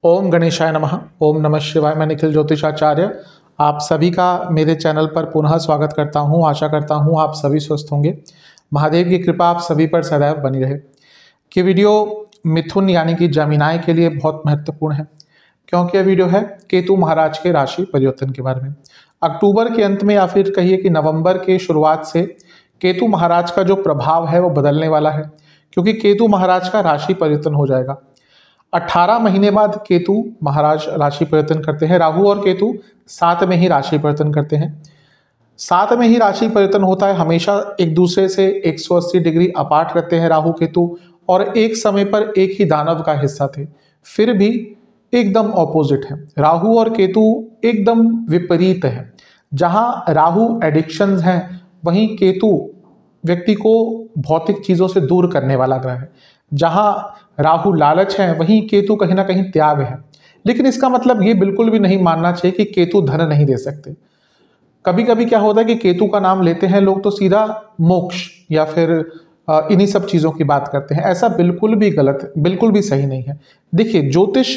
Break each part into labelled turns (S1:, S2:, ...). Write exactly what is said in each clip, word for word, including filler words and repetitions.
S1: ओम गणेशाय नमः। ओम नमः शिवाय। मैं निखिल ज्योतिषाचार्य आप सभी का मेरे चैनल पर पुनः स्वागत करता हूं। आशा करता हूं आप सभी स्वस्थ होंगे। महादेव की कृपा आप सभी पर सदैव बनी रहे। कि वीडियो मिथुन यानी कि जमीनाय के लिए बहुत महत्वपूर्ण है, क्योंकि यह वीडियो है केतु महाराज के राशि परिवर्तन के बारे में। अक्टूबर के अंत में या फिर कहिए कि नवंबर के शुरुआत से केतु महाराज का जो प्रभाव है वो बदलने वाला है, क्योंकि केतु महाराज का राशि परिवर्तन हो जाएगा। अठारह महीने बाद केतु महाराज राशि परिवर्तन करते हैं। राहु और केतु साथ में ही राशि परिवर्तन करते हैं। साथ में ही राशि परिवर्तन होता है, हमेशा एक दूसरे से एक सौ अस्सी डिग्री अपार्ट रहते हैं राहु केतु, और एक समय पर एक ही दानव का हिस्सा थे, फिर भी एकदम ऑपोजिट है। राहु और केतु एकदम विपरीत है। जहां राहु एडिक्शंस हैं, वहीं केतु व्यक्ति को भौतिक चीजों से दूर करने वाला ग्रह है। जहां राहु लालच है, वहीं केतु कहीं ना कहीं त्याग है। लेकिन इसका मतलब ये बिल्कुल भी नहीं मानना चाहिए कि केतु धन नहीं दे सकते। कभी कभी क्या होता है कि केतु का नाम लेते हैं लोग तो सीधा मोक्ष या फिर इन्हीं सब चीजों की बात करते हैं। ऐसा बिल्कुल भी गलत, बिल्कुल भी सही नहीं है। देखिए, ज्योतिष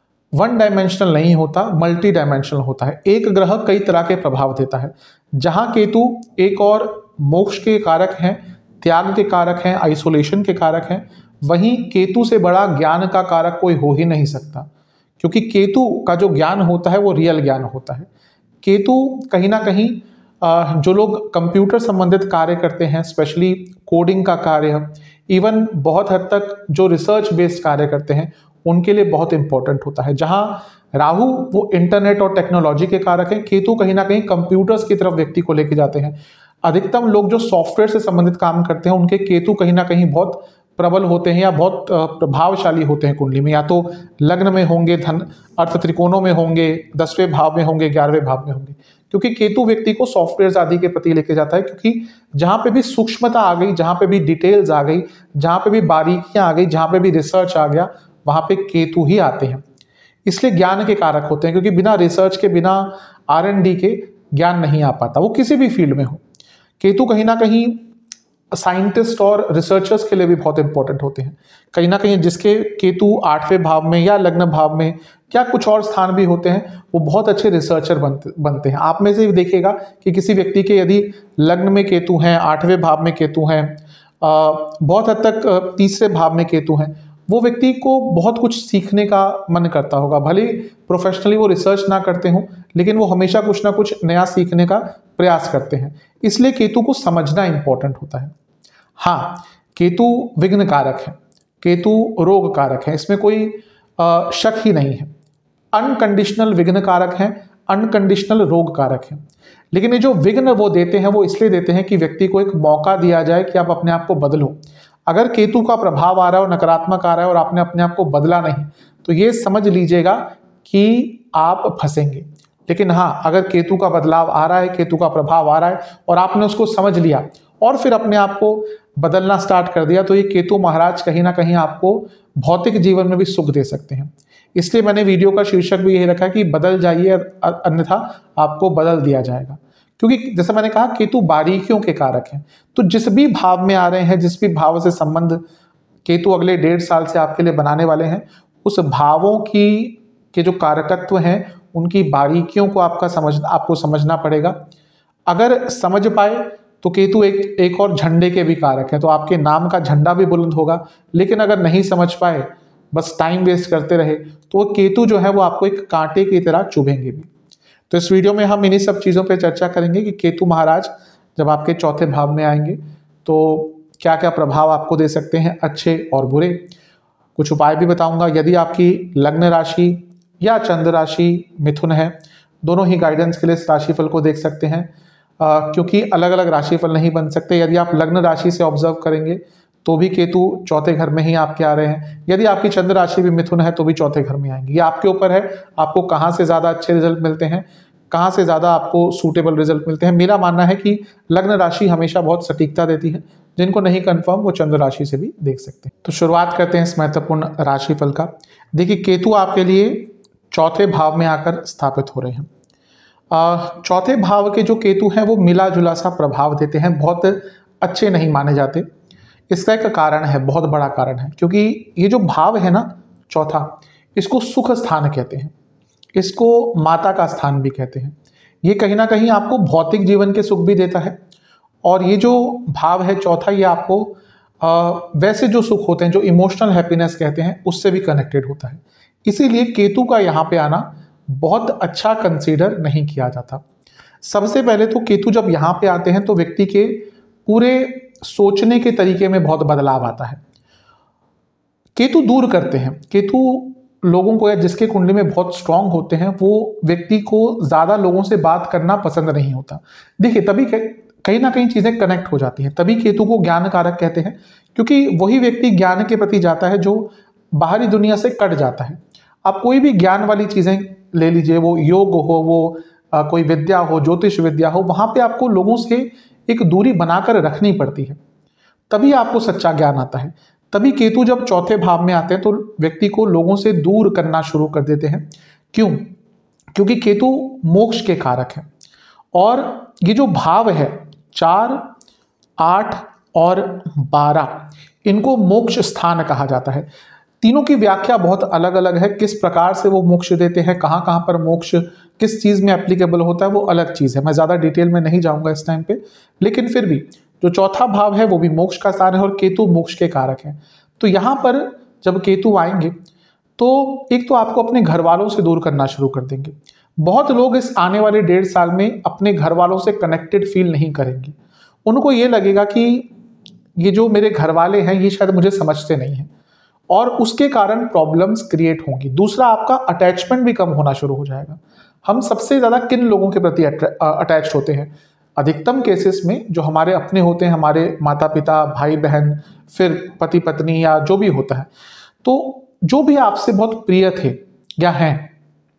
S1: वन डायमेंशनल नहीं होता, मल्टी डायमेंशनल होता है। एक ग्रह कई तरह के प्रभाव देता है। जहां केतु एक और मोक्ष के कारक हैं, त्याग के कारक हैं, आइसोलेशन के कारक हैं, वहीं केतु से बड़ा ज्ञान का कारक कोई हो ही नहीं सकता, क्योंकि केतु का जो ज्ञान होता है वो रियल ज्ञान होता है। केतु कहीं ना कहीं जो लोग कंप्यूटर संबंधित कार्य करते हैं, स्पेशली कोडिंग का कार्य, इवन बहुत हद तक जो रिसर्च बेस्ड कार्य करते हैं, उनके लिए बहुत इंपॉर्टेंट होता है। जहां राहु वो इंटरनेट और टेक्नोलॉजी के कारक हैं, केतु कहीं ना कहीं कंप्यूटर्स की तरफ व्यक्ति को लेके जाते हैं। अधिकतम लोग जो सॉफ्टवेयर से संबंधित काम करते हैं, उनके केतु कहीं ना कहीं बहुत प्रबल होते हैं या बहुत प्रभावशाली होते हैं कुंडली में। या तो लग्न में होंगे, धन अर्थ त्रिकोणों में होंगे, दसवें भाव में होंगे, ग्यारहवें भाव में होंगे, क्योंकि केतु व्यक्ति को सॉफ्टवेयर आदि के प्रति लेके जाता है। क्योंकि जहां पे भी सूक्ष्मता आ गई, जहां पे भी डिटेल्स आ गई, जहां पे भी बारीकियां आ गई, जहां पे भी रिसर्च आ गया, वहां पे केतु ही आते हैं। इसलिए ज्ञान के कारक होते हैं, क्योंकि बिना रिसर्च के, बिना आर एन डी के ज्ञान नहीं आ पाता, वो किसी भी फील्ड में हो। केतु कहीं ना कहीं साइंटिस्ट और रिसर्चर्स के लिए भी बहुत इंपॉर्टेंट होते हैं। कहीं ना कहीं जिसके केतु आठवें भाव में या लग्न भाव में या कुछ और स्थान भी होते हैं, वो बहुत अच्छे रिसर्चर बनते बनते हैं। आप में से भी देखिएगा कि किसी व्यक्ति के यदि लग्न में केतु हैं, आठवें भाव में केतु हैं, बहुत हद तक तीसरे भाव में केतु हैं, वो व्यक्ति को बहुत कुछ सीखने का मन करता होगा। भले प्रोफेशनली वो रिसर्च ना करते हों, लेकिन वो हमेशा कुछ ना कुछ नया सीखने का प्रयास करते हैं। इसलिए केतु को समझना इंपॉर्टेंट होता है। हाँ, केतु विघ्न कारक है, केतु रोग कारक है, इसमें कोई आ, शक ही नहीं है। अनकंडीशनल विघ्न कारक है, अनकंडीशनल रोग कारक है। लेकिन ये जो विघ्न वो देते हैं, वो इसलिए देते हैं कि व्यक्ति को एक मौका दिया जाए कि आप अपने आप को बदलो। अगर केतु का प्रभाव आ रहा है और नकारात्मक आ रहा है और आपने अपने आप को बदला नहीं, तो ये समझ लीजिएगा कि आप फंसेंगे। लेकिन हाँ, अगर केतु का बदलाव आ रहा है, केतु का प्रभाव आ रहा है और आपने उसको समझ लिया और फिर अपने आप को बदलना स्टार्ट कर दिया, तो ये केतु महाराज कहीं ना कहीं आपको भौतिक जीवन में भी सुख दे सकते हैं। इसलिए मैंने वीडियो का शीर्षक भी यही रखा कि बदल जाइए, अन्यथा आपको बदल दिया जाएगा। क्योंकि जैसे मैंने कहा, केतु बारीकियों के कारक हैं। तो जिस भी भाव में आ रहे हैं, जिस भी भाव से संबंध केतु अगले डेढ़ साल से आपके लिए बनाने वाले हैं, उस भावों की के जो कारकत्व हैं, उनकी बारीकियों को आपका समझ आपको समझना पड़ेगा। अगर समझ पाए तो केतु एक एक और झंडे के भी कारक है, तो आपके नाम का झंडा भी बुलंद होगा। लेकिन अगर नहीं समझ पाए, बस टाइम वेस्ट करते रहे, तो वो केतु जो है वो आपको एक कांटे की तरह चुभेंगे भी। तो इस वीडियो में हम इन्हीं सब चीज़ों पे चर्चा करेंगे कि केतु महाराज जब आपके चौथे भाव में आएंगे तो क्या क्या प्रभाव आपको दे सकते हैं, अच्छे और बुरे। कुछ उपाय भी बताऊंगा। यदि आपकी लग्न राशि या चंद्र राशि मिथुन है, दोनों ही गाइडेंस के लिए इस राशिफल को देख सकते हैं, आ, क्योंकि अलग अलग राशिफल नहीं बन सकते। यदि आप लग्न राशि से ऑब्जर्व करेंगे तो भी केतु चौथे घर में ही आपके आ रहे हैं। यदि आपकी चंद्र राशि भी मिथुन है तो भी चौथे घर में आएंगे। ये आपके ऊपर है, आपको कहाँ से ज़्यादा अच्छे रिजल्ट मिलते हैं, कहाँ से ज़्यादा आपको सूटेबल रिजल्ट मिलते हैं। मेरा मानना है कि लग्न राशि हमेशा बहुत सटीकता देती है। जिनको नहीं कंफर्म, वो चंद्र राशि से भी देख सकते हैं। तो शुरुआत करते हैं इस महत्वपूर्ण राशिफल का। देखिए, केतु आपके लिए चौथे भाव में आकर स्थापित हो रहे हैं। चौथे भाव के जो केतु हैं वो मिला जुला सा प्रभाव देते हैं, बहुत अच्छे नहीं माने जाते। इसका एक कारण है, बहुत बड़ा कारण है, क्योंकि ये जो भाव है ना चौथा, इसको सुख स्थान कहते हैं, इसको माता का स्थान भी कहते हैं। ये कहीं ना कहीं आपको भौतिक जीवन के सुख भी देता है, और ये जो भाव है चौथा, ये आपको आ, वैसे जो सुख होते हैं, जो इमोशनल हैप्पीनेस कहते हैं, उससे भी कनेक्टेड होता है। इसीलिए केतु का यहाँ पे आना बहुत अच्छा कंसीडर नहीं किया जाता। सबसे पहले तो केतु जब यहाँ पे आते हैं तो व्यक्ति के पूरे सोचने के तरीके में बहुत बदलाव आता है। केतु दूर करते हैं, केतु लोगों को, या जिसके कुंडली में बहुत स्ट्रांग होते हैं, वो व्यक्ति को ज़्यादा लोगों से बात करना पसंद नहीं होता। देखिए, तभी कहीं ना कहीं चीज़ें कनेक्ट हो जाती हैं, तभी केतु को ज्ञान कारक कहते हैं, क्योंकि वही व्यक्ति ज्ञान के प्रति जाता है जो बाहरी दुनिया से कट जाता है। आप कोई भी ज्ञान वाली चीज़ें ले लीजिए, वो योग हो, वो आ, कोई विद्या हो, ज्योतिष विद्या हो, वहाँ पे आपको लोगों से एक दूरी बनाकर रखनी पड़ती है, तभी आपको सच्चा ज्ञान आता है। तभी केतु जब चौथे भाव में आते हैं तो व्यक्ति को लोगों से दूर करना शुरू कर देते हैं। क्यों? क्योंकि केतु मोक्ष के कारक है, और ये जो भाव है चार, आठ और बारह, इनको मोक्ष स्थान कहा जाता है। तीनों की व्याख्या बहुत अलग अलग है, किस प्रकार से वो मोक्ष देते हैं, कहाँ कहाँ पर मोक्ष किस चीज़ में एप्लीकेबल होता है, वो अलग चीज़ है। मैं ज़्यादा डिटेल में नहीं जाऊँगा इस टाइम पे, लेकिन फिर भी जो चौथा भाव है वो भी मोक्ष का स्थान है, और केतु मोक्ष के कारक है। तो यहाँ पर जब केतु आएंगे तो एक तो आपको अपने घर वालों से दूर करना शुरू कर देंगे। बहुत लोग इस आने वाले डेढ़ साल में अपने घर वालों से कनेक्टेड फील नहीं करेंगे। उनको ये लगेगा कि ये जो मेरे घर वाले हैं ये शायद मुझे समझते नहीं हैं, और उसके कारण प्रॉब्लम्स क्रिएट होंगी। दूसरा, आपका अटैचमेंट भी कम होना शुरू हो जाएगा। हम सबसे ज़्यादा किन लोगों के प्रति अटैच होते हैं? अधिकतम केसेस में जो हमारे अपने होते हैं, हमारे माता पिता, भाई बहन, फिर पति पत्नी, या जो भी होता है। तो जो भी आपसे बहुत प्रिय थे या हैं,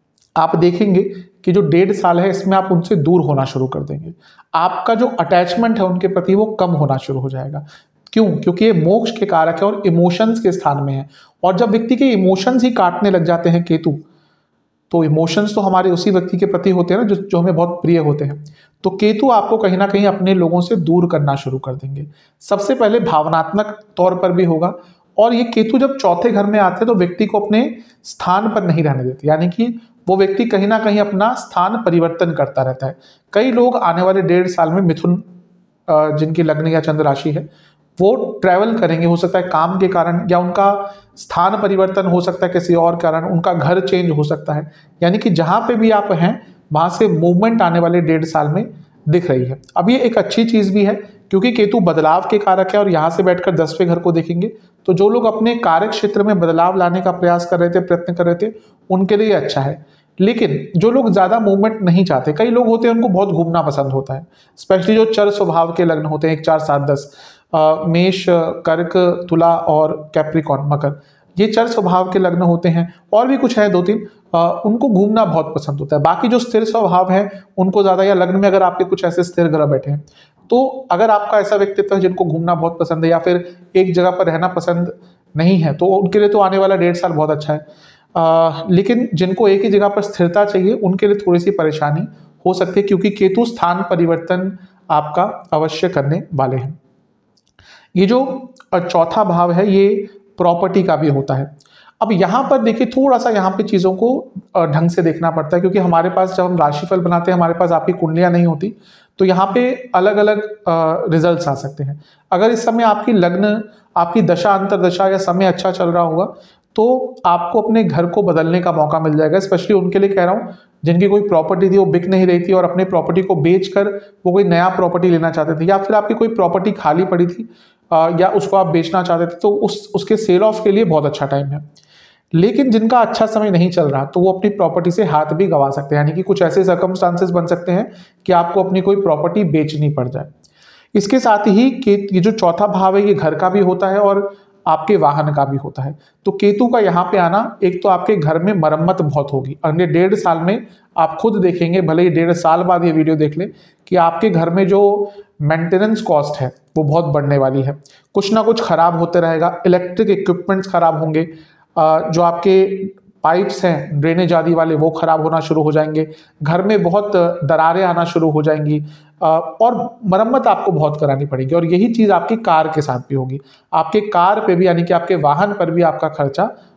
S1: आप देखेंगे कि जो डेढ़ साल है इसमें आप उनसे दूर होना शुरू कर देंगे। आपका जो अटैचमेंट है उनके प्रति वो कम होना शुरू हो जाएगा। क्यों? क्योंकि ये मोक्ष के कारक है और इमोशंस के स्थान में है, और जब व्यक्ति के इमोशंस ही काटने लग जाते हैं केतु, तो इमोशंस तो हमारे उसी व्यक्ति के प्रति होते हैं ना जो जो हमें बहुत प्रिय होते हैं। तो केतु आपको कहीं ना कहीं अपने लोगों से दूर करना शुरू कर देंगे। सबसे पहले भावनात्मक तौर पर भी होगा, और ये केतु जब चौथे घर में आते हैं तो व्यक्ति को अपने स्थान पर नहीं रहने देते, यानी कि वो व्यक्ति कहीं ना कहीं अपना स्थान परिवर्तन करता रहता है। कई लोग आने वाले डेढ़ साल में मिथुन, जिनकी लग्न या चंद्र राशि है, वो ट्रैवल करेंगे। हो सकता है काम के कारण, या उनका स्थान परिवर्तन हो सकता है किसी और कारण, उनका घर चेंज हो सकता है। यानी कि जहाँ पे भी आप हैं वहाँ से मूवमेंट आने वाले डेढ़ साल में दिख रही है। अब ये एक अच्छी चीज़ भी है, क्योंकि केतु बदलाव के कारक है, और यहाँ से बैठकर दसवें घर को देखेंगे, तो जो लोग अपने कार्य क्षेत्र में बदलाव लाने का प्रयास कर रहे थे, प्रयत्न कर रहे थे, उनके लिए अच्छा है। लेकिन जो लोग ज़्यादा मूवमेंट नहीं चाहते, कई लोग होते हैं उनको बहुत घूमना पसंद होता है, स्पेशली जो चर स्वभाव के लग्न होते हैं, एक चार सात दस, मेष, कर्क, तुला और कैप्रिकॉन, मकर, ये चर स्वभाव के लग्न होते हैं। और भी कुछ है दो तीन, आ, उनको घूमना बहुत पसंद होता है। बाकी जो स्थिर स्वभाव है उनको ज़्यादा, या लग्न में अगर आपके कुछ ऐसे स्थिर ग्रह बैठे हैं, तो अगर आपका ऐसा व्यक्तित्व है जिनको घूमना बहुत पसंद है, या फिर एक जगह पर रहना पसंद नहीं है, तो उनके लिए तो आने वाला डेढ़ साल बहुत अच्छा है। आ, लेकिन जिनको एक ही जगह पर स्थिरता चाहिए, उनके लिए थोड़ी सी परेशानी हो सकती है, क्योंकि केतु स्थान परिवर्तन आपका अवश्य करने वाले हैं। ये जो चौथा भाव है ये प्रॉपर्टी का भी होता है। अब यहाँ पर देखिए, थोड़ा सा यहाँ पे चीज़ों को ढंग से देखना पड़ता है, क्योंकि हमारे पास जब हम राशिफल बनाते हैं, हमारे पास आपकी कुंडलियाँ नहीं होती, तो यहाँ पे अलग अलग रिजल्ट्स आ सकते हैं। अगर इस समय आपकी लग्न, आपकी दशा अंतरदशा या समय अच्छा चल रहा होगा, तो आपको अपने घर को बदलने का मौका मिल जाएगा। स्पेशली उनके लिए कह रहा हूँ जिनकी कोई प्रॉपर्टी थी वो बिक नहीं रही थी, और अपने प्रॉपर्टी को बेचकर वो कोई नया प्रॉपर्टी लेना चाहते थे, या फिर आपकी कोई प्रॉपर्टी खाली पड़ी थी या उसको आप बेचना चाहते थे, तो उस उसके सेल ऑफ के लिए बहुत अच्छा टाइम है। लेकिन जिनका अच्छा समय नहीं चल रहा, तो वो अपनी प्रॉपर्टी से हाथ भी गंवा सकते हैं, यानी कि कुछ ऐसे सर्कमस्टांसेस बन सकते हैं कि आपको अपनी कोई प्रॉपर्टी बेचनी पड़ जाए। इसके साथ ही ये जो चौथा भाव है ये घर का भी होता है और आपके वाहन का भी होता है। तो केतु का यहाँ पे आना, एक तो आपके घर में मरम्मत बहुत होगी। अगले डेढ़ साल में आप खुद देखेंगे, भले ही डेढ़ साल बाद ये वीडियो देख ले, कि आपके घर में जो मेंटेनेंस कॉस्ट है वो बहुत बढ़ने वाली है। कुछ ना कुछ खराब होते रहेगा, इलेक्ट्रिक इक्विपमेंट्स खराब होंगे, जो आपके पाइप्स हैं ड्रेनेज आदि वाले वो खराब होना शुरू हो जाएंगे, घर में बहुत दरारें आना शुरू हो जाएंगी, और मरम्मत आपको बहुत करानी पड़ेगी। और यही चीज़ आपकी कार के साथ भी होगी, आपके कार पे भी, यानी कि आपके वाहन पर भी आपका खर्चा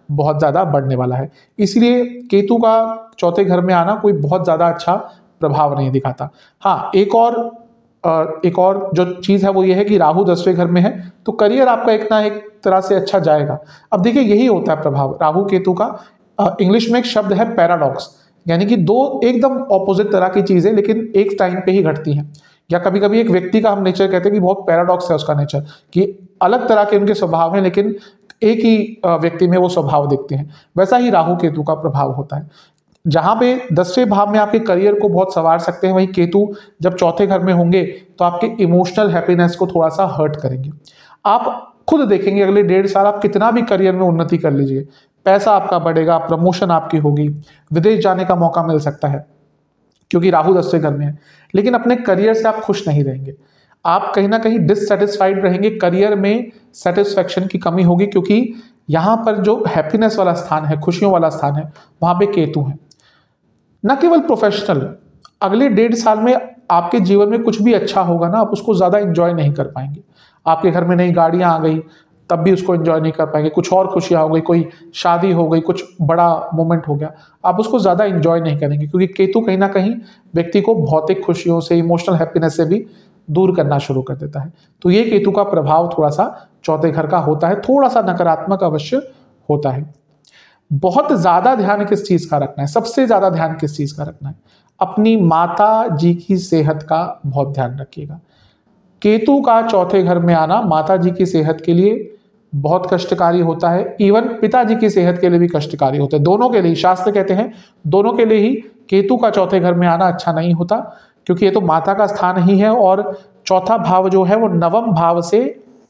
S1: बहुत ज़्यादा बढ़ने वाला है। इसलिए केतु का चौथे घर में आना कोई बहुत ज़्यादा अच्छा प्रभाव नहीं दिखाता। हाँ, एक और अ, एक और जो चीज़ है वो ये है कि राहु दसवें घर में है, तो करियर आपका एक ना एक तरह से अच्छा जाएगा। अब देखिए यही होता है प्रभाव राहु केतु का। अ, इंग्लिश में एक शब्द है पैराडॉक्स, यानी कि दो एकदम ऑपोजिट तरह की चीज़ें लेकिन एक टाइम पे ही घटती हैं। या कभी कभी एक व्यक्ति का हम नेचर कहते हैं कि बहुत पैराडॉक्स है उसका नेचर, कि अलग तरह के उनके स्वभाव हैं लेकिन एक ही अ, व्यक्ति में वो स्वभाव दिखते हैं। वैसा ही राहु केतु का प्रभाव होता है। जहां पे दसवें भाव में आपके करियर को बहुत संवार सकते हैं, वहीं केतु जब चौथे घर में होंगे तो आपके इमोशनल हैप्पीनेस को थोड़ा सा हर्ट करेंगे। आप खुद देखेंगे अगले डेढ़ साल आप कितना भी करियर में उन्नति कर लीजिए, पैसा आपका बढ़ेगा, प्रमोशन आपकी होगी, विदेश जाने का मौका मिल सकता है क्योंकि राहु दसवें घर में है, लेकिन अपने करियर से आप खुश नहीं रहेंगे। आप कहीं ना कहीं डिससेटिस्फाइड रहेंगे, करियर में सेटिस्फेक्शन की कमी होगी क्योंकि यहाँ पर जो हैप्पीनेस वाला स्थान है, खुशियों वाला स्थान है, वहां पे केतु है। न केवल प्रोफेशनल, अगले डेढ़ साल में आपके जीवन में कुछ भी अच्छा होगा ना, आप उसको ज़्यादा एंजॉय नहीं कर पाएंगे। आपके घर में नई गाड़ियाँ आ गई तब भी उसको एंजॉय नहीं कर पाएंगे, कुछ और खुशियाँ हो गई, कोई शादी हो गई, कुछ बड़ा मोमेंट हो गया, आप उसको ज़्यादा एंजॉय नहीं करेंगे क्योंकि केतु कहीं ना कहीं व्यक्ति को भौतिक खुशियों से, इमोशनल हैप्पीनेस से भी दूर करना शुरू कर देता है। तो ये केतु का प्रभाव थोड़ा सा चौथे घर का होता है, थोड़ा सा नकारात्मक अवश्य होता है। बहुत ज्यादा ध्यान किस चीज का रखना है, सबसे ज्यादा ध्यान किस चीज का रखना है, अपनी माता जी की सेहत का बहुत ध्यान रखिएगा। केतु का चौथे घर में आना माता जी की सेहत के लिए बहुत कष्टकारी होता है, इवन पिताजी की सेहत के लिए भी कष्टकारी होता है। दोनों के लिए शास्त्र कहते हैं, दोनों के लिए ही केतु का चौथे घर में आना अच्छा नहीं होता क्योंकि ये तो माता का स्थान ही है और चौथा भाव जो है वो नवम भाव से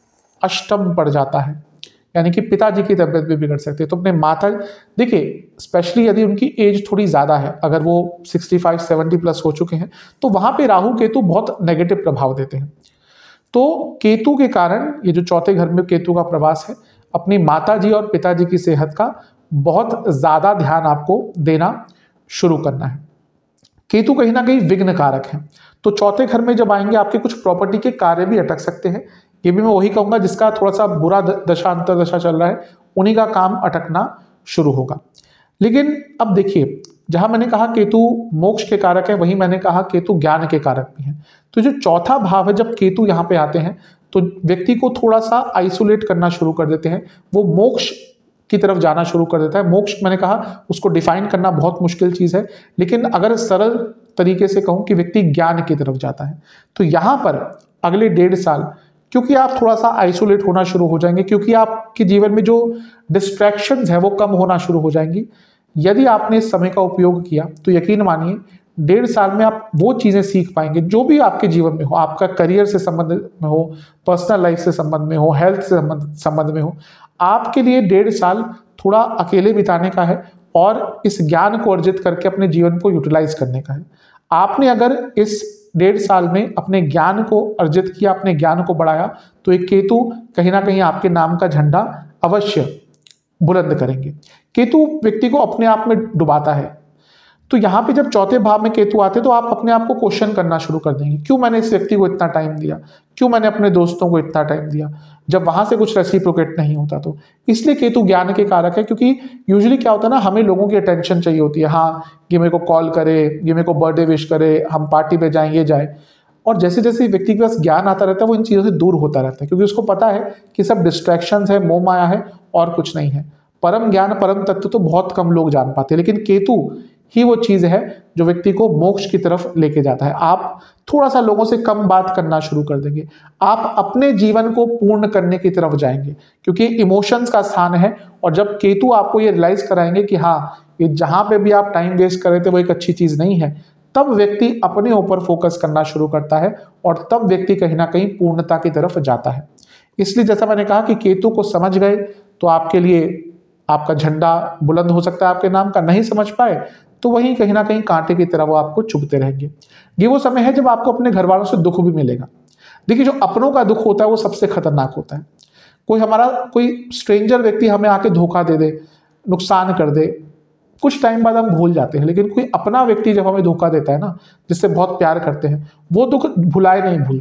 S1: अष्टम पड़ जाता है, यानी कि पिताजी की तबीयत भी बिगड़ सकती है। तो अपने माता, देखिए स्पेशली यदि उनकी एज थोड़ी ज़्यादा है, अगर वो पैंसठ सत्तर प्लस हो चुके हैं, तो वहाँ पे राहु केतु बहुत नेगेटिव प्रभाव देते हैं। तो केतु के कारण ये जो चौथे घर में केतु का प्रवास है, अपनी माता जी और पिताजी की सेहत का बहुत ज़्यादा ध्यान आपको देना शुरू करना है। केतु कहीं ना कहीं विघ्न कारक है, तो चौथे घर में जब आएंगे आपके कुछ प्रॉपर्टी के कार्य भी अटक सकते हैं। ये भी मैं वही कहूंगा जिसका थोड़ा सा बुरा दशा अंतरदशा चल रहा है, उन्हीं का काम अटकना शुरू होगा। लेकिन अब देखिए, जहां मैंने कहा केतु मोक्ष के कारक है, वहीं मैंने कहा केतु ज्ञान के कारक भी है। तो जो चौथा भाव है, जब केतु यहाँ पे आते हैं तो व्यक्ति को थोड़ा सा आइसोलेट करना शुरू कर देते हैं, वो मोक्ष की तरफ जाना शुरू कर देता है। मोक्ष मैंने कहा उसको डिफाइन करना बहुत मुश्किल चीज है, लेकिन अगर सरल तरीके से कहूं कि व्यक्ति ज्ञान की तरफ जाता है, तो यहां पर अगले डेढ़ साल क्योंकि आप थोड़ा सा आइसोलेट होना शुरू हो जाएंगे, क्योंकि आपके जीवन में जो डिस्ट्रैक्शंस है वो कम होना शुरू हो जाएंगी। यदि आपने इस समय का उपयोग किया तो यकीन मानिए डेढ़ साल में आप वो चीजें सीख पाएंगे जो भी आपके जीवन में हो, आपका करियर से संबंध में हो, पर्सनल लाइफ से संबंध में हो, हेल्थ से संबंध में हो। आपके लिए डेढ़ साल थोड़ा अकेले बिताने का है और इस ज्ञान को अर्जित करके अपने जीवन को यूटिलाइज करने का है। आपने अगर इस डेढ़ साल में अपने ज्ञान को अर्जित किया, अपने ज्ञान को बढ़ाया, तो एक केतु कहीं ना कहीं आपके नाम का झंडा अवश्य बुलंद करेंगे। केतु व्यक्ति को अपने आप में डुबाता है, तो यहाँ पे जब चौथे भाव में केतु आते तो आप अपने आप को क्वेश्चन करना शुरू कर देंगे, क्यों मैंने इस व्यक्ति को इतना टाइम दिया, क्यों मैंने अपने दोस्तों को इतना टाइम दिया, जब वहां से कुछ रेसिप्रोकेट नहीं होता। तो इसलिए केतु ज्ञान के कारक है, क्योंकि यूजुअली क्या होता है ना, हमें लोगों की अटेंशन चाहिए होती है। हाँ, ये मेरे को कॉल करे, ये मेरे को बर्थडे विश करे, हम पार्टी पे जाएं, ये जाए। और जैसे जैसे व्यक्ति के पास ज्ञान आता रहता है वो इन चीज़ों से दूर होता रहता है, क्योंकि उसको पता है कि सब डिस्ट्रैक्शंस है, मोह माया है और कुछ नहीं है। परम ज्ञान, परम तत्व तो बहुत कम लोग जान पाते हैं, लेकिन केतु ही वो चीज है जो व्यक्ति को मोक्ष की तरफ लेके जाता है। आप थोड़ा सा लोगों से कम बात करना शुरू कर देंगे, आप अपने जीवन को पूर्ण करने की तरफ जाएंगे, क्योंकि इमोशंस का स्थान है। और जब केतु आपको ये रियलाइज कराएंगे कि हाँ, ये जहां पे भी आप टाइम वेस्ट कर रहे थे वो एक अच्छी चीज नहीं है, तब व्यक्ति अपने ऊपर फोकस करना शुरू करता है और तब व्यक्ति कहीं ना कहीं पूर्णता की तरफ जाता है। इसलिए जैसा मैंने कहा कि केतु को समझ गए तो आपके लिए आपका झंडा बुलंद हो सकता है आपके नाम का, नहीं समझ पाए तो वहीं कहीं ना कहीं कांटे की तरह वो आपको चुभते रहेंगे। ये वो समय है जब आपको अपने घर वालों से दुख भी मिलेगा। देखिए, जो अपनों का दुख होता है वो सबसे खतरनाक होता है। कोई हमारा कोई स्ट्रेंजर व्यक्ति हमें आके धोखा दे दे, नुकसान कर दे, कुछ टाइम बाद हम भूल जाते हैं, लेकिन कोई अपना व्यक्ति जब हमें धोखा देता है ना, जिससे बहुत प्यार करते हैं, वो दुख भुलाए नहीं भूलता।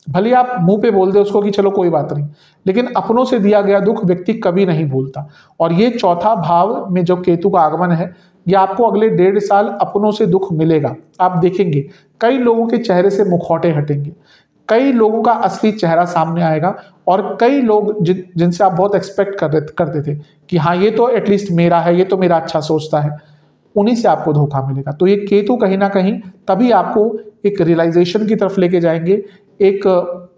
S1: भले आप मुंह पे बोल दे उसको कि चलो कोई बात नहीं, लेकिन अपनों से दिया गया दुख व्यक्ति कभी नहीं भूलता। और ये चौथा भाव में जो केतु का आगमन है, ये आपको अगले डेढ़ साल अपनों से दुख मिलेगा। आप देखेंगे कई लोगों के चेहरे से मुखौटे हटेंगे, कई लोगों का असली चेहरा सामने आएगा, और कई लोग जिन जिनसे आप बहुत एक्सपेक्ट कर करते थे कि हाँ ये तो एटलीस्ट मेरा है, ये तो मेरा अच्छा सोचता है, उन्हीं से आपको धोखा मिलेगा। तो ये केतु कहीं ना कहीं तभी आपको एक रियलाइजेशन की तरफ लेके जाएंगे, एक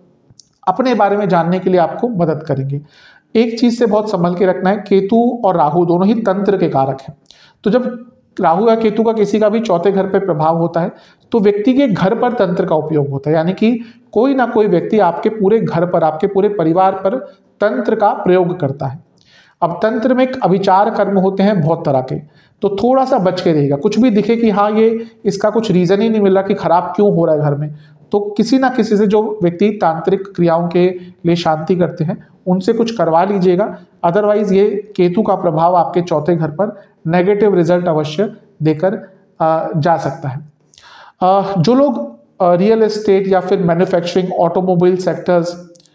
S1: अपने बारे में जानने के लिए आपको मदद करेंगे। एक चीज से बहुत संभल के रखना है, केतु और राहु दोनों ही तंत्र के कारक हैं। तो जब राहु या केतु का किसी का भी चौथे घर पर प्रभाव होता है तो व्यक्ति के घर पर तंत्र का उपयोग होता है, यानी कि कोई ना कोई व्यक्ति आपके पूरे घर पर, आपके पूरे परिवार पर तंत्र का प्रयोग करता है। अब तंत्र में अभिचार कर्म होते हैं बहुत तरह के, तो थोड़ा सा बच के रहेगा। कुछ भी दिखे कि हाँ ये इसका कुछ रीजन ही नहीं मिल रहा कि खराब क्यों हो रहा है घर में, तो किसी ना किसी से, जो व्यक्ति तांत्रिक क्रियाओं के लिए शांति करते हैं, उनसे कुछ करवा लीजिएगा। अदरवाइज ये केतु का प्रभाव आपके चौथे घर पर नेगेटिव रिजल्ट अवश्य देकर जा सकता है। जो लोग रियल एस्टेट या फिर मैन्युफैक्चरिंग, ऑटोमोबाइल सेक्टर्स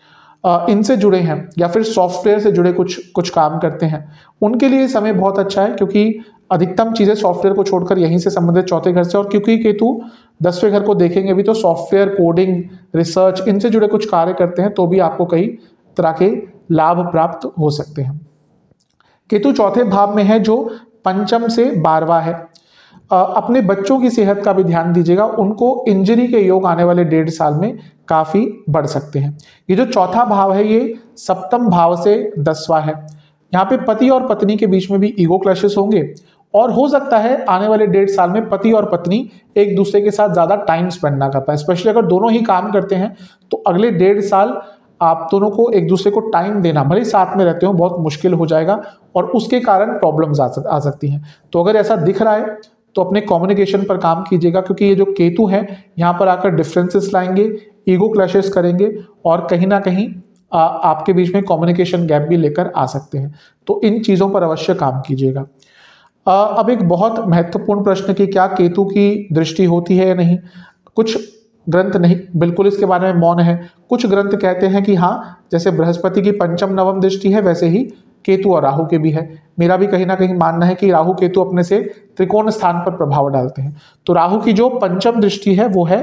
S1: इनसे जुड़े हैं या फिर सॉफ्टवेयर से जुड़े कुछ कुछ काम करते हैं, उनके लिए समय बहुत अच्छा है, क्योंकि अधिकतम चीज़ें सॉफ्टवेयर को छोड़कर यहीं से संबंधित चौथे घर से, और क्योंकि केतु दसवें घर को देखेंगे भी तो सॉफ्टवेयर, कोडिंग, रिसर्च, इनसे जुड़े कुछ कार्य करते हैं तो भी आपको कई तरह के लाभ प्राप्त हो सकते हैं। केतु चौथे भाव में है जो पंचम से बारहवां है। अपने बच्चों की सेहत का भी ध्यान दीजिएगा, उनको इंजरी के योग आने वाले डेढ़ साल में काफी बढ़ सकते हैं। ये जो चौथा भाव है ये सप्तम भाव से दसवां है। यहाँ पे पति और पत्नी के बीच में भी ईगो क्लैशेस होंगे, और हो सकता है आने वाले डेढ़ साल में पति और पत्नी एक दूसरे के साथ ज्यादा टाइम स्पेंड ना कर पाए। स्पेशली अगर दोनों ही काम करते हैं तो अगले डेढ़ साल आप दोनों को एक दूसरे को टाइम देना, भले साथ में रहते हो, बहुत मुश्किल हो जाएगा, और उसके कारण प्रॉब्लम्स आ, सक, आ सकती हैं। तो अगर ऐसा दिख रहा है तो अपने कम्युनिकेशन पर काम कीजिएगा, क्योंकि ये जो केतु है यहाँ पर आकर डिफरेंसेस लाएंगे, ईगो क्लैशेस करेंगे, और कहीं ना कहीं आ, आपके बीच में कम्युनिकेशन गैप भी लेकर आ सकते हैं। तो इन चीज़ों पर अवश्य काम कीजिएगा। अब एक बहुत महत्वपूर्ण प्रश्न कि क्या केतु की दृष्टि होती है या नहीं। कुछ ग्रंथ नहीं, बिल्कुल इसके बारे में मौन है। कुछ ग्रंथ कहते हैं कि हाँ, जैसे बृहस्पति की पंचम नवम दृष्टि है वैसे ही केतु और राहु के भी है। मेरा भी कहीं ना कहीं मानना है कि राहु केतु अपने से त्रिकोण स्थान पर प्रभाव डालते हैं। तो राहु की जो पंचम दृष्टि है वो है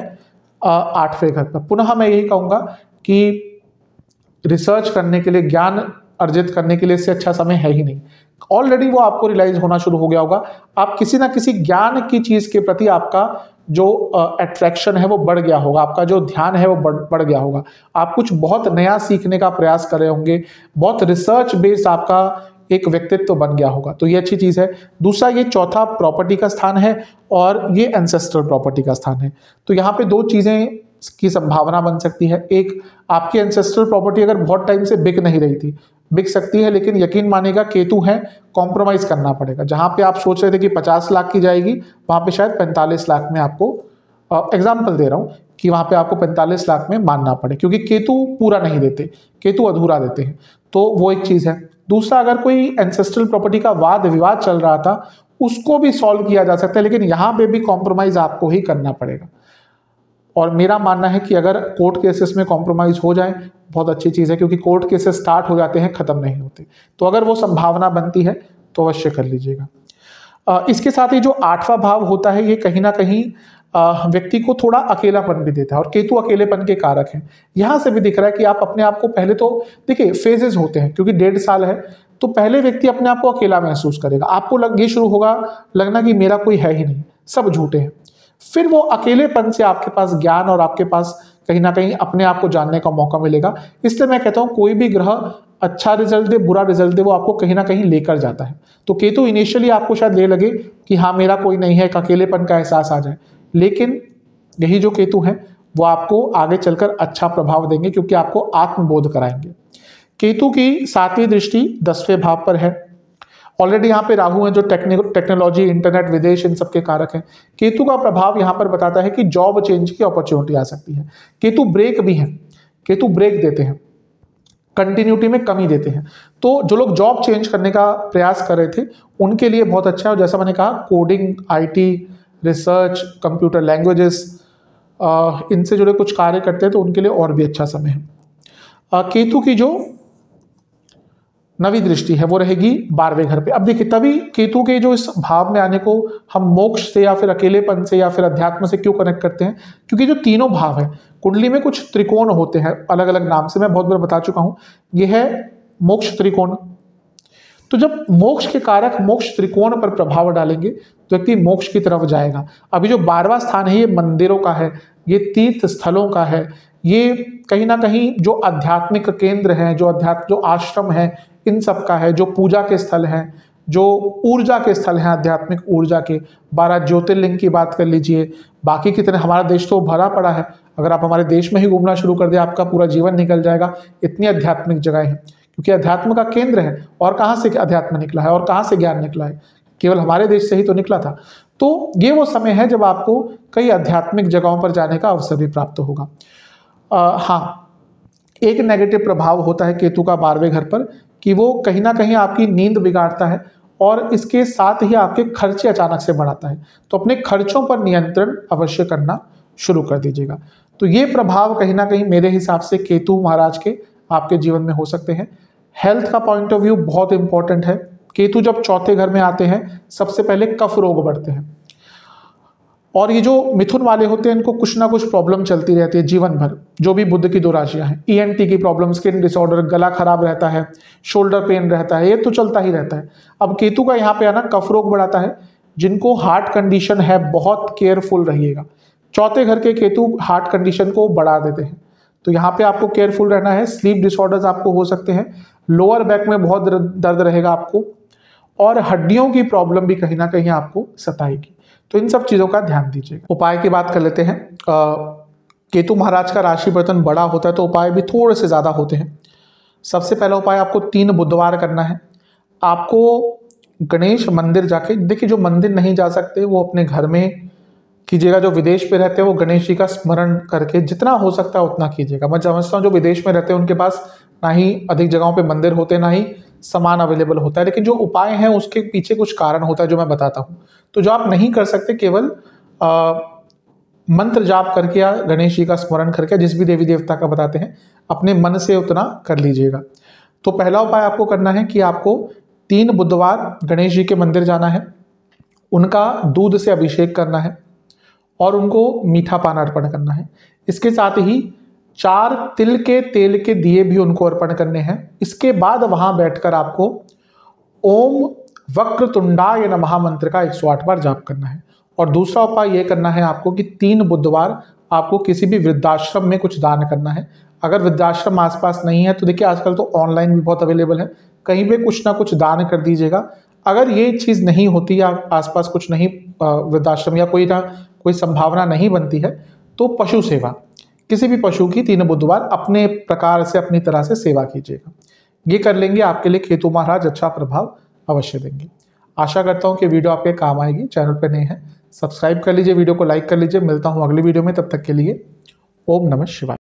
S1: आठवें घर पर। पुनः मैं यही कहूंगा कि रिसर्च करने के लिए, ज्ञान अर्जित करने के लिए इससे अच्छा समय है ही नहीं। ऑलरेडी वो आपको रियलाइज होना शुरू हो गया होगा। आप किसी ना किसी ज्ञान की चीज के प्रति आपका जो अट्रैक्शन है वो बढ़ गया होगा, आपका जो ध्यान है वो बढ़ बढ़ गया होगा। आप कुछ बहुत नया सीखने का प्रयास कर रहे होंगे, बहुत रिसर्च बेस्ड आपका एक व्यक्तित्व बन गया होगा। तो ये अच्छी चीज है। दूसरा, ये चौथा प्रॉपर्टी का स्थान है और ये एंसेस्ट्रल प्रॉपर्टी का स्थान है। तो यहाँ पे दो चीजें की संभावना बन सकती है। एक, आपकी एंसेस्ट्रल प्रॉपर्टी अगर बहुत टाइम से बिक नहीं रही थी, बिक सकती है, लेकिन यकीन मानेगा केतु है, कॉम्प्रोमाइज करना पड़ेगा। जहां पे आप सोच रहे थे कि पचास लाख की जाएगी, वहां पे शायद पैंतालीस लाख में आपको, एग्जाम्पल दे रहा हूं कि वहां पे आपको पैंतालीस लाख में मानना पड़े, क्योंकि केतु पूरा नहीं देते, केतु अधूरा देते हैं। तो वो एक चीज है। दूसरा, अगर कोई एंसेस्ट्रल प्रॉपर्टी का वाद विवाद चल रहा था, उसको भी सॉल्व किया जा सकता है, लेकिन यहां पे भी कॉम्प्रोमाइज आपको ही करना पड़ेगा। और मेरा मानना है कि अगर कोर्ट केसेस में कॉम्प्रोमाइज हो जाए, बहुत अच्छी चीज़ है, क्योंकि कोर्ट केसेस स्टार्ट हो जाते हैं, खत्म नहीं होते। तो अगर वो संभावना बनती है तो अवश्य कर लीजिएगा। इसके साथ ही जो आठवां भाव होता है, ये कहीं ना कहीं व्यक्ति को थोड़ा अकेलापन भी देता है, और केतु अकेलेपन के कारक हैं। यहां से भी दिख रहा है कि आप अपने आप को, पहले तो देखिए फेजेस होते हैं, क्योंकि डेढ़ साल है, तो पहले व्यक्ति अपने आप को अकेला महसूस करेगा। आपको लग ये शुरू होगा लगना कि मेरा कोई है ही नहीं, सब झूठे हैं। फिर वो अकेलेपन से आपके पास ज्ञान और आपके पास कहीं ना कहीं अपने आप को जानने का मौका मिलेगा। इसलिए मैं कहता हूं, कोई भी ग्रह अच्छा रिजल्ट दे, बुरा रिजल्ट दे, वो आपको कहीं ना कहीं लेकर जाता है। तो केतु इनिशियली आपको शायद ले लगे कि हाँ मेरा कोई नहीं है, एक अकेलेपन का एहसास आ जाए, लेकिन यही जो केतु है वो आपको आगे चलकर अच्छा प्रभाव देंगे, क्योंकि आपको आत्मबोध कराएंगे। केतु की सातवीं दृष्टि दसवें भाव पर है। ऑलरेडी यहाँ पे राहु है जो टेक्नोलॉजी, इंटरनेट, विदेश, इन सबके कारक हैं। केतु का प्रभाव यहाँ पर बताता है कि जॉब चेंज की अपॉर्चुनिटी आ सकती है। केतु ब्रेक भी है, केतु ब्रेक देते हैं, कंटिन्यूटी में कमी देते हैं। तो जो लोग जॉब चेंज करने का प्रयास कर रहे थे उनके लिए बहुत अच्छा है। और जैसा मैंने कहा, coding, IT, research, computer languages, आ, इनसे जुड़े कुछ कार्य करते हैं तो उनके लिए और भी अच्छा समय है। आ, केतु की जो नवी दृष्टि है वो रहेगी बारहवें घर पे। अब देखिए तभी केतु के जो इस भाव में आने को हम मोक्ष से या फिर अकेलेपन से या फिर अध्यात्म से क्यों कनेक्ट करते हैं, क्योंकि जो तीनों भाव है कुंडली में कुछ त्रिकोण होते हैं अलग अलग नाम से, मैं बहुत बार बता चुका हूं। यह है मोक्ष त्रिकोण। तो जब मोक्ष के कारक मोक्ष त्रिकोण पर प्रभाव डालेंगे तो व्यक्ति मोक्ष की तरफ जाएगा। अभी जो बारहवां स्थान है ये मंदिरों का है, ये तीर्थ स्थलों का है, ये कहीं ना कहीं जो आध्यात्मिक केंद्र हैं, जो अध्यात्म जो आश्रम है, इन सब का है, जो पूजा के स्थल हैं, जो ऊर्जा के स्थल हैं, आध्यात्मिक ऊर्जा के। बारह ज्योतिर्लिंग की बात कर लीजिए, बाकी कितने, हमारा देश तो भरा पड़ा है। अगर आप हमारे देश में ही घूमना शुरू कर दें आपका पूरा जीवन निकल जाएगा, इतनी आध्यात्मिक जगह है, क्योंकि अध्यात्म का केंद्र है। और कहाँ से अध्यात्म निकला है और कहाँ से ज्ञान निकला है, केवल हमारे देश से ही तो निकला था। तो ये वो समय है जब आपको कई आध्यात्मिक जगहों पर जाने का अवसर भी प्राप्त होगा। आ, हाँ, एक नेगेटिव प्रभाव होता है केतु का बारहवें घर पर कि वो कहीं ना कहीं आपकी नींद बिगाड़ता है और इसके साथ ही आपके खर्चे अचानक से बढ़ाता है। तो अपने खर्चों पर नियंत्रण अवश्य करना शुरू कर दीजिएगा। तो ये प्रभाव कहीं ना कहीं मेरे हिसाब से केतु महाराज के आपके जीवन में हो सकते हैं। हेल्थ का पॉइंट ऑफ व्यू बहुत इंपॉर्टेंट है। केतु जब चौथे घर में आते हैं सबसे पहले कफ रोग बढ़ते हैं, और ये जो मिथुन वाले होते हैं इनको कुछ ना कुछ प्रॉब्लम चलती रहती है जीवन भर। जो भी बुध की दो राशियां हैं, ईएनटी की प्रॉब्लम, स्किन डिसऑर्डर, गला खराब रहता है, शोल्डर पेन रहता है, ये तो चलता ही रहता है। अब केतु का यहाँ पे आना कफ रोग बढ़ाता है। जिनको हार्ट कंडीशन है बहुत केयरफुल रहिएगा। चौथे घर के केतु हार्ट कंडीशन को बढ़ा देते हैं, तो यहाँ पे आपको केयरफुल रहना है। स्लीप डिसऑर्डर्स आपको हो सकते हैं, लोअर बैक में बहुत दर्द रहेगा आपको, और हड्डियों की प्रॉब्लम भी कहीं ना कहीं आपको सताएगी। तो इन सब चीज़ों का ध्यान दीजिएगा। उपाय की बात कर लेते हैं। केतु महाराज का राशि परिवर्तन बड़ा होता है तो उपाय भी थोड़े से ज़्यादा होते हैं। सबसे पहला उपाय आपको तीन बुधवार करना है। आपको गणेश मंदिर जाके, देखिए जो मंदिर नहीं जा सकते वो अपने घर में कीजिएगा। जो विदेश पे रहते हैं वो गणेश जी का स्मरण करके जितना हो सकता है उतना कीजिएगा। मैं समझता हूँ जो विदेश में रहते हैं उनके पास ना ही अधिक जगहों पे मंदिर होते हैं, ना ही सामान अवेलेबल होता है, लेकिन जो उपाय हैं उसके पीछे कुछ कारण होता है जो मैं बताता हूँ। तो जो आप नहीं कर सकते, केवल आ, मंत्र जाप करके या गणेश जी का स्मरण करके, जिस भी देवी देवता का बताते हैं, अपने मन से उतना कर लीजिएगा। तो पहला उपाय आपको करना है कि आपको तीन बुधवार गणेश जी के मंदिर जाना है, उनका दूध से अभिषेक करना है और उनको मीठा पान अर्पण करना है। इसके साथ ही चार तिल के तेल के दिए भी उनको अर्पण करने हैं। इसके बाद वहां बैठकर आपको ओम वक्रतुंडाय नमः मंत्र का एक सौ आठ बार जाप करना है। और दूसरा उपाय यह करना है आपको कि तीन बुधवार आपको किसी भी वृद्धाश्रम में कुछ दान करना है। अगर वृद्धाश्रम आसपास नहीं है तो देखिए आजकल तो ऑनलाइन भी बहुत अवेलेबल है, कहीं पे कुछ ना कुछ दान कर दीजिएगा। अगर ये चीज़ नहीं होती या आसपास कुछ नहीं वृद्धाश्रम या कोई ना कोई संभावना नहीं बनती है तो पशु सेवा, किसी भी पशु की तीन बुधवार अपने प्रकार से अपनी तरह से सेवा कीजिएगा। ये कर लेंगे, आपके लिए केतु महाराज अच्छा प्रभाव अवश्य देंगे। आशा करता हूँ कि वीडियो आपके काम आएगी। चैनल पर नए हैं सब्सक्राइब कर लीजिए, वीडियो को लाइक कर लीजिए। मिलता हूँ अगली वीडियो में, तब तक के लिए ओम नमः शिवाय।